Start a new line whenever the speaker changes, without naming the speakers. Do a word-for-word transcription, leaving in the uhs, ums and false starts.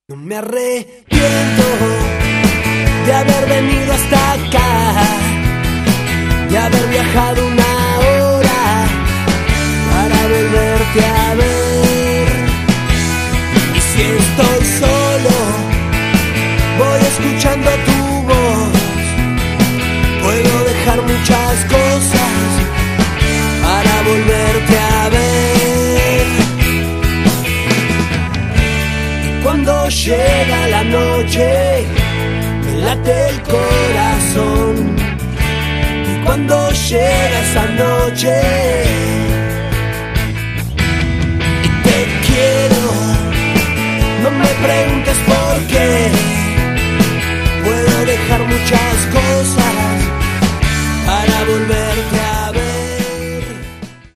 No me arrepiento de haber venido hasta acá, de haber viajado una hora para volverte a ver. Y si estoy solo, voy escuchando tu voz. Puedo dejar muchas cosas para volverte a ver. Cuando llega la noche, me late el corazón. Y cuando llega esa noche,